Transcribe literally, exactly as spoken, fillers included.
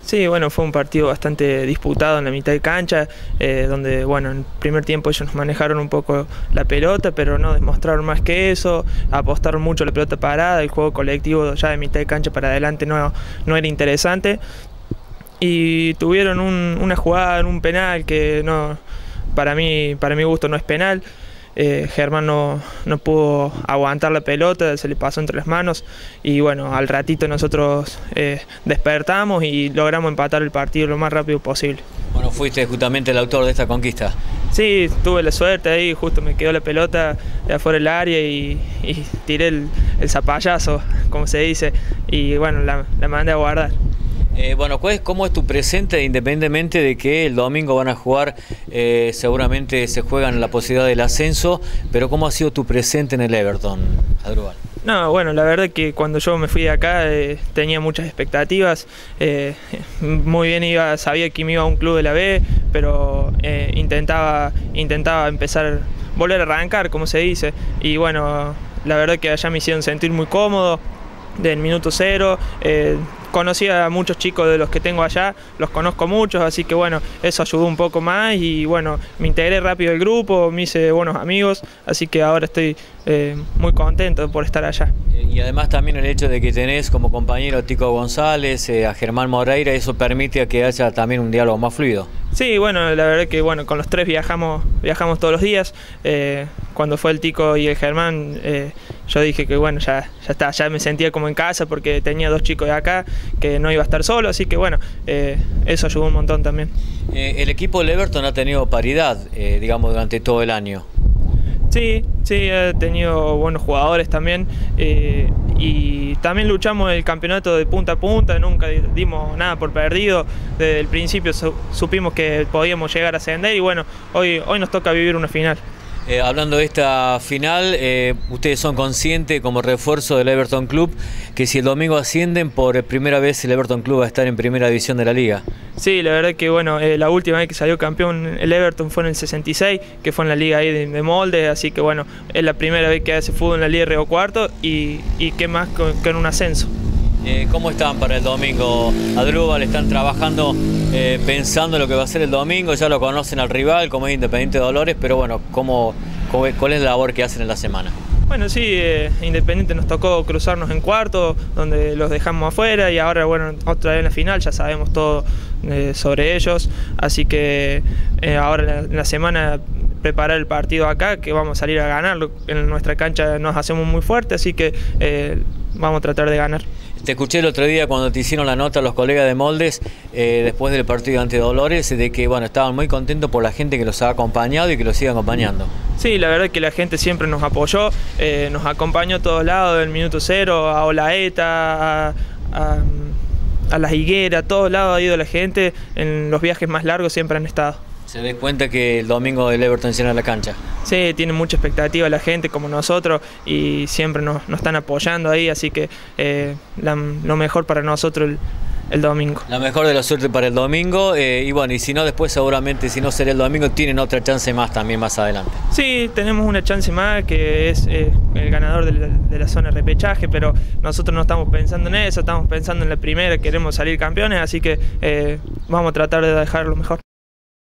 Sí, bueno, fue un partido bastante disputado en la mitad de cancha, eh, donde, bueno, en el primer tiempo ellos nos manejaron un poco la pelota, pero no demostraron más que eso, apostaron mucho a la pelota parada, el juego colectivo ya de mitad de cancha para adelante no, no era interesante, y tuvieron un, una jugada en un penal que no, para mí, para mi gusto no es penal. Eh, Germán no, no pudo aguantar la pelota, se le pasó entre las manos y bueno, al ratito nosotros eh, despertamos y logramos empatar el partido lo más rápido posible. Bueno, fuiste justamente el autor de esta conquista. Sí, tuve la suerte ahí, justo me quedó la pelota de afuera del área y, y tiré el, el zapallazo, como se dice, y bueno, la, la mandé a guardar. Eh, bueno, ¿cómo es tu presente, independientemente de que el domingo van a jugar, eh, seguramente se juegan la posibilidad del ascenso, pero cómo ha sido tu presente en el Everton, Adrúbal? No, bueno, la verdad que cuando yo me fui de acá eh, tenía muchas expectativas, eh, muy bien iba, sabía que me iba a un club de la B, pero eh, intentaba, intentaba empezar, volver a arrancar, como se dice, y bueno, la verdad que allá me hicieron sentir muy cómodo, del minuto cero, eh, conocí a muchos chicos de los que tengo allá, los conozco muchos, así que bueno, eso ayudó un poco más y bueno, me integré rápido al grupo, me hice buenos amigos, así que ahora estoy eh, muy contento por estar allá. Y además también el hecho de que tenés como compañero a Tico González, eh, a Germán Moreira, eso permite que haya también un diálogo más fluido. Sí, bueno, la verdad que bueno, con los tres viajamos, viajamos todos los días. Eh, cuando fue el Tico y el Germán, eh, yo dije que bueno, ya, ya está, ya me sentía como en casa porque tenía dos chicos de acá, que no iba a estar solo, así que bueno, eh, eso ayudó un montón también. Eh, el equipo del Everton ha tenido paridad, eh, digamos, durante todo el año. Sí, sí, he tenido buenos jugadores también eh, y también luchamos el campeonato de punta a punta, nunca dimos nada por perdido, desde el principio su, supimos que podíamos llegar a ascender y bueno, hoy, hoy nos toca vivir una final. Eh, hablando de esta final, eh, ustedes son conscientes como refuerzo del Everton Club que si el domingo ascienden, por primera vez el Everton Club va a estar en primera división de la liga. Sí, la verdad que bueno, eh, la última vez que salió campeón el Everton fue en el sesenta y seis, que fue en la liga ahí de, de molde, así que bueno, es la primera vez que hace fútbol en la liga de Río Cuarto y, y qué más que en un ascenso. Eh, ¿Cómo están para el domingo, Adrúbal? ¿Están trabajando eh, pensando en lo que va a ser el domingo? Ya lo conocen al rival, como es Independiente Dolores, pero bueno, ¿cómo, cómo, ¿cuál es la labor que hacen en la semana? Bueno, sí, eh, Independiente nos tocó cruzarnos en cuarto, donde los dejamos afuera y ahora, bueno, otra vez en la final, ya sabemos todo eh, sobre ellos, así que eh, ahora en la, en la semana preparar el partido acá, que vamos a salir a ganarlo. En nuestra cancha nos hacemos muy fuertes, así que eh, vamos a tratar de ganar. Te escuché el otro día cuando te hicieron la nota los colegas de Moldes, eh, después del partido ante Dolores, de que bueno, estaban muy contentos por la gente que los ha acompañado y que los sigue acompañando. Sí, la verdad que la gente siempre nos apoyó, eh, nos acompañó a todos lados, del minuto cero, a Olaeta, a, a, a Las Higueras, a todos lados ha ido la gente, en los viajes más largos siempre han estado. ¿Se da cuenta que el domingo el Everton llena la cancha? Sí, tiene mucha expectativa la gente como nosotros y siempre nos, nos están apoyando ahí, así que eh, la, lo mejor para nosotros el, el domingo. La mejor de la suerte para el domingo eh, y bueno, y si no después seguramente si no será el domingo tienen otra chance más también más adelante. Sí, tenemos una chance más que es eh, el ganador de la, de la zona de repechaje, pero nosotros no estamos pensando en eso, estamos pensando en la primera, queremos salir campeones, así que eh, vamos a tratar de dejar lo mejor.